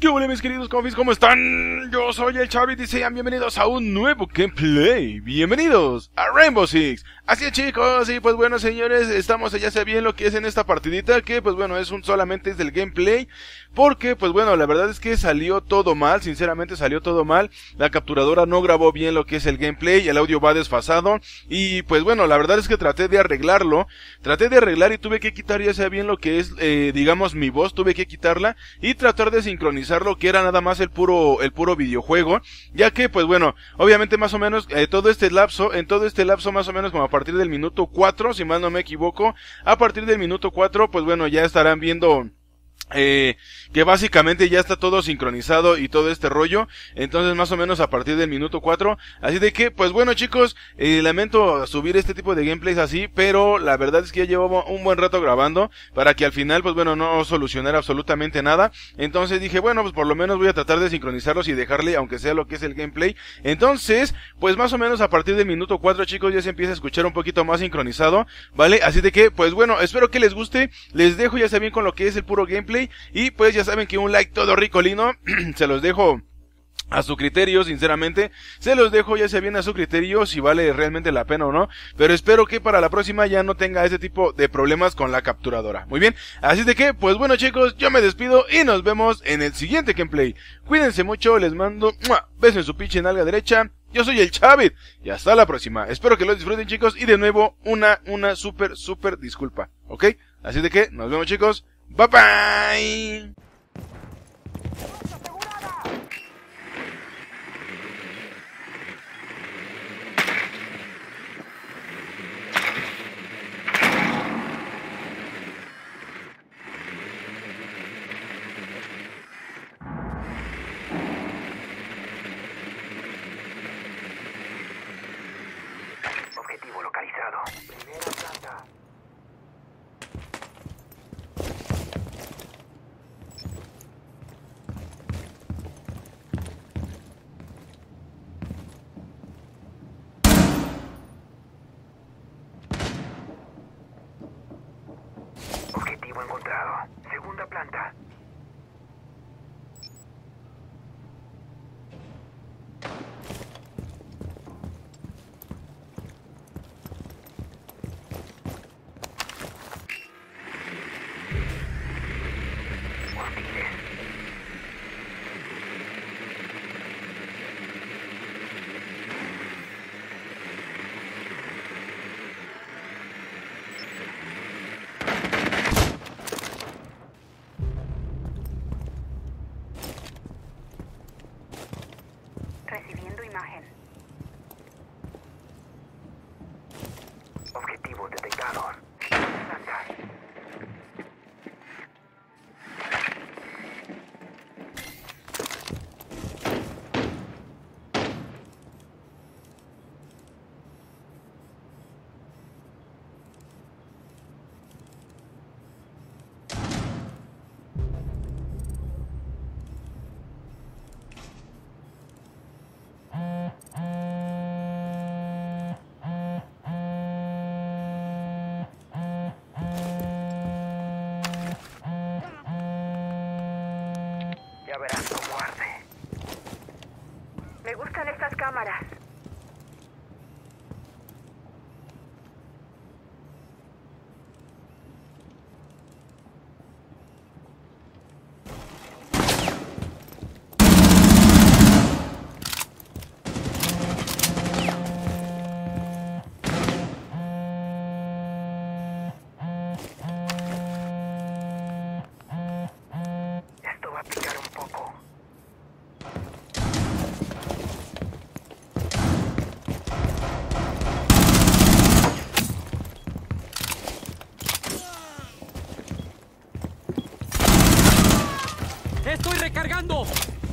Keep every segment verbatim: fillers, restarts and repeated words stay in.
¿Qué hola mis queridos confis? ¿Cómo están? Yo soy el Chavi y sean bienvenidos a un nuevo gameplay. Bienvenidos a Rainbow Six. Así es, chicos, y pues bueno, señores, estamos ya sé bien lo que es en esta partidita, que pues bueno, es un solamente es del gameplay, porque pues bueno, la verdad es que salió todo mal, sinceramente salió todo mal. La capturadora no grabó bien lo que es el gameplay, el audio va desfasado, y pues bueno, la verdad es que traté de arreglarlo, traté de arreglar y tuve que quitar ya sea bien lo que es, eh, digamos, mi voz, tuve que quitarla, y tratar de sincronizar lo que era nada más el puro, el puro videojuego, ya que pues bueno, obviamente más o menos, eh, todo este lapso, en todo este lapso más o menos como a partir del minuto cuatro, si mal no me equivoco, a partir del minuto cuatro, pues bueno, ya estarán viendo Eh, que básicamente ya está todo sincronizado y todo este rollo, entonces más o menos a partir del minuto cuatro, así de que pues bueno chicos, eh, lamento subir este tipo de gameplays así, pero la verdad es que ya llevaba un buen rato grabando, para que al final pues bueno no solucionara absolutamente nada, entonces dije bueno pues por lo menos voy a tratar de sincronizarlos y dejarle aunque sea lo que es el gameplay, entonces pues más o menos a partir del minuto cuatro chicos ya se empieza a escuchar un poquito más sincronizado, ¿vale? Así de que pues bueno, espero que les guste, les dejo ya saben con lo que es el puro gameplay. Y pues ya saben que un like todo ricolino, se los dejo a su criterio, sinceramente, se los dejo ya sea bien a su criterio si vale realmente la pena o no, pero espero que para la próxima ya no tenga ese tipo de problemas con la capturadora. Muy bien, así de que, pues bueno chicos, yo me despido y nos vemos en el siguiente gameplay. Cuídense mucho, les mando ¡mua! Beso en su pinche nalga derecha. Yo soy el Chavid y hasta la próxima. Espero que lo disfruten chicos y de nuevo una, una super, super disculpa, ¿ok? Así de que, nos vemos chicos. Bye bye. Objetivo localizado. Primera planta. Objetivo encontrado. Segunda planta. Hostiles. Recibiendo imagen. Objetivos detectados. Planta. Ya verás cómo arde. Me gustan estas cámaras. Esto va a picar un poco. ¡Estoy recargando!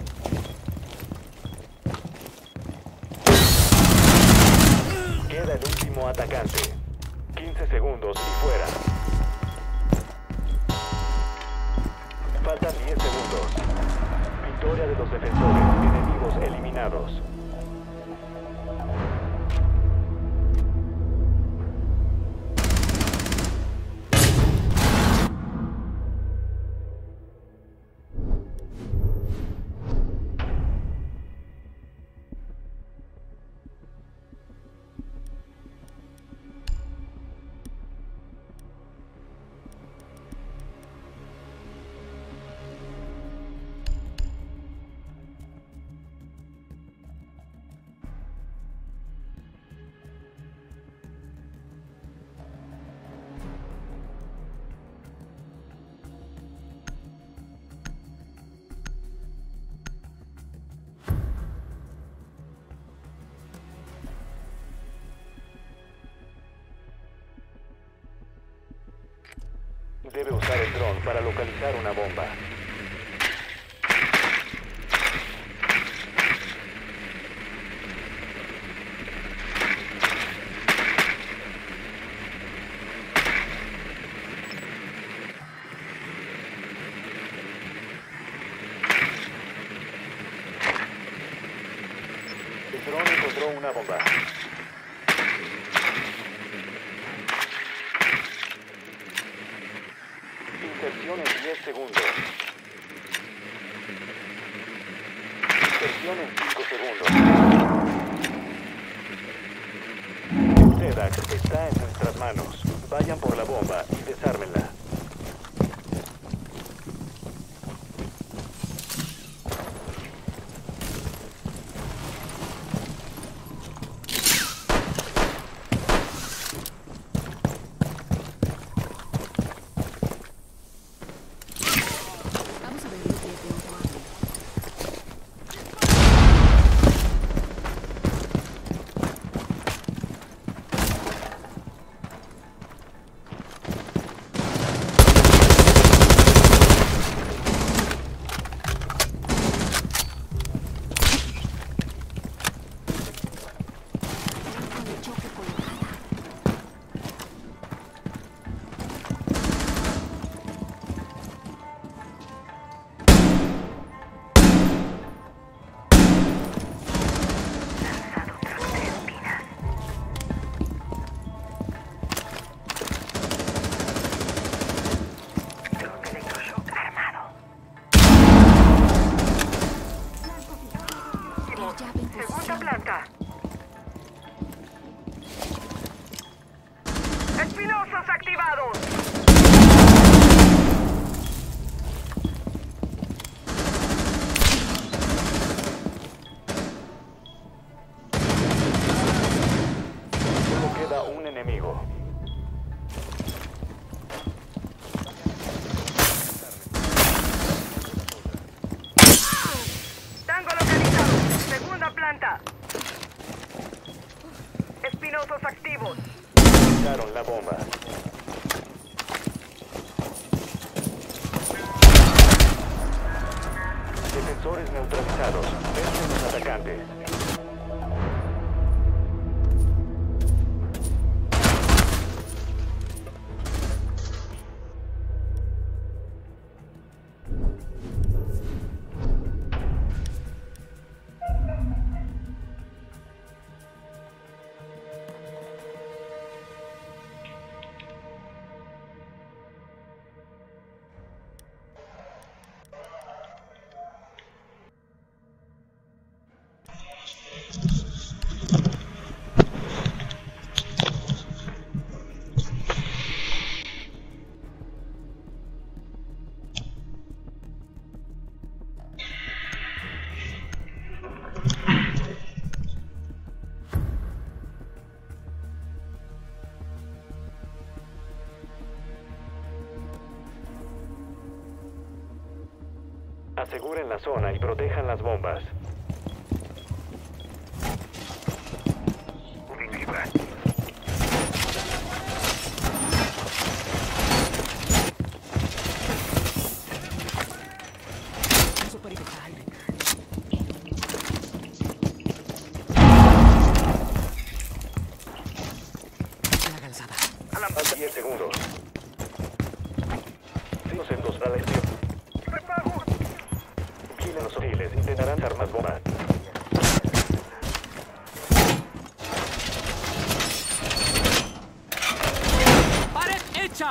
Queda el último atacante. quince segundos y fuera. Faltan diez segundos. Victoria de los defensores. Enemigos eliminados. Debe usar el dron para localizar una bomba. El dron encontró una bomba. Inserción en diez segundos. Inserción en cinco segundos. Tedax está en nuestras manos. Vayan por la bomba y desármenla. Vamos a ver lo que tengo aquí. Trampa de choque colocada. Lanzado trozo de espinas. Dron de electroshock armado. Llave en Segunda posición. planta. Espinosos activados. Solo queda un enemigo. Tango localizado. Segunda planta. Espinosos activos. Usaron la bomba. Defensores neutralizados. Vencen los atacantes. Aseguren la zona y protejan las bombas. Uso perimetral. La calzada. Falta diez segundos. cinco segundos a la izquierda. Vigilen los hostiles. Intentarán armar más bombas. ¡Pared hecha!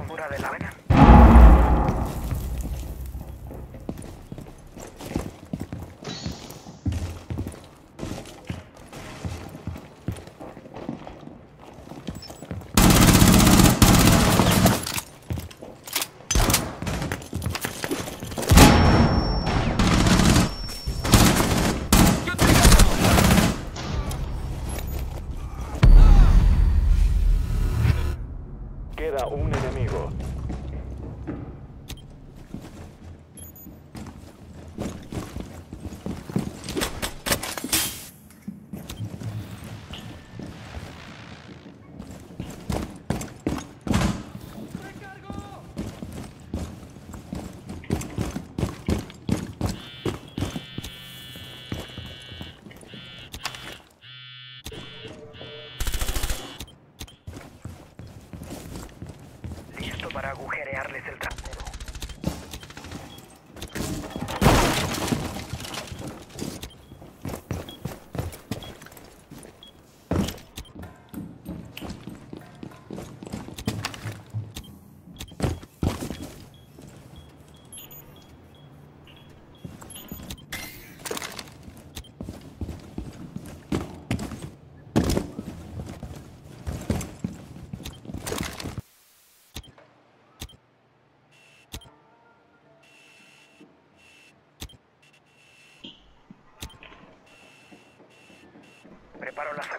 Fuera de la vena. Queda un enemigo. Listo para agujerearles el trasero. Preparo la salida.